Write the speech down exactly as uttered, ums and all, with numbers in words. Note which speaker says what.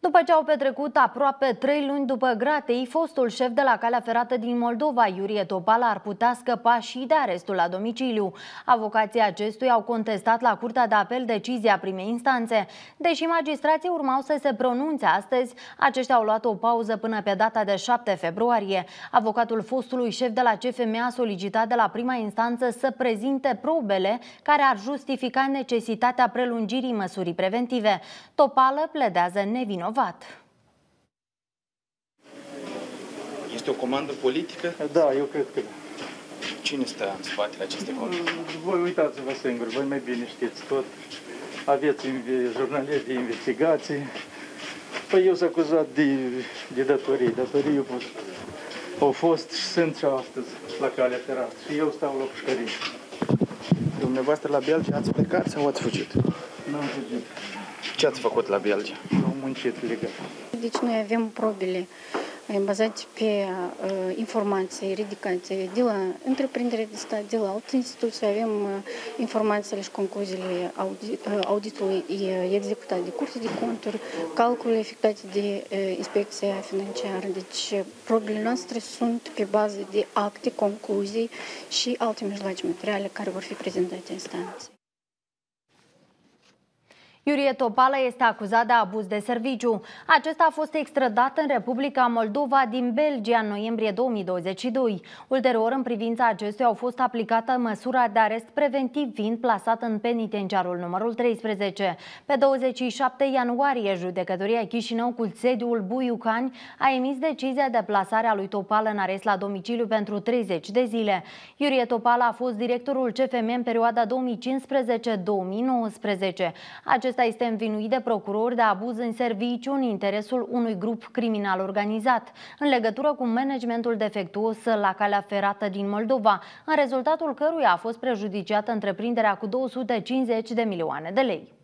Speaker 1: După ce au petrecut aproape trei luni după gratei, fostul șef de la calea ferată din Moldova, Iurie Topală, ar putea scăpa și de arestul la domiciliu. Avocații acestuia au contestat la Curtea de Apel decizia primei instanțe. Deși magistrații urmau să se pronunțe astăzi, aceștia au luat o pauză până pe data de șapte februarie. Avocatul fostului șef de la C F M a solicitat de la prima instanță să prezinte probele care ar justifica necesitatea prelungirii măsurii preventive. Topală pledează nevinovat.
Speaker 2: Este o comandă politică?
Speaker 3: Da, eu cred că da.
Speaker 2: Cine stă în spatele acestei comandă?
Speaker 3: Voi uitați-vă singuri, voi mai bine știți tot. Aveți jurnaliști de investigații. Păi eu sunt acuzat de, de datorii. Datorii eu pot, au fost și sunt și astăzi la calea ferată. Și eu stau la pușcărie.
Speaker 2: Dumneavoastră la Belgia ați plecat sau ați fugit?
Speaker 3: N-am fugit.
Speaker 2: Ce ați făcut la Belgia?
Speaker 3: Am muncit legal.
Speaker 4: Deci noi avem probele bazate pe uh, informații ridicate de la întreprindere de stat, de la alte instituții. Avem uh, informațiile și concluziile audit, uh, auditului executat de Curte de Conturi, calculele efectuate de uh, Inspecția Financiară. Deci probele noastre sunt pe bază de acte, concluzii și alte mijloace materiale care vor fi prezentate instanței.
Speaker 1: Iurie Topală este acuzat de abuz de serviciu. Acesta a fost extradat în Republica Moldova din Belgia în noiembrie două mii douăzeci și doi. Ulterior, în privința acestuia, au fost aplicată măsura de arest preventiv, fiind plasat în penitenciarul numărul treisprezece. Pe douăzeci și șapte ianuarie, judecătoria Chișinău cu sediul Buiucani a emis decizia de plasare a lui Topală în arest la domiciliu pentru treizeci de zile. Iurie Topală a fost directorul C F M în perioada două mii cincisprezece două mii nouăsprezece. Acesta este învinuit de procurori de abuz în serviciu în interesul unui grup criminal organizat, în legătură cu managementul defectuos la calea ferată din Moldova, în rezultatul căruia a fost prejudiciată întreprinderea cu două sute cincizeci de milioane de lei.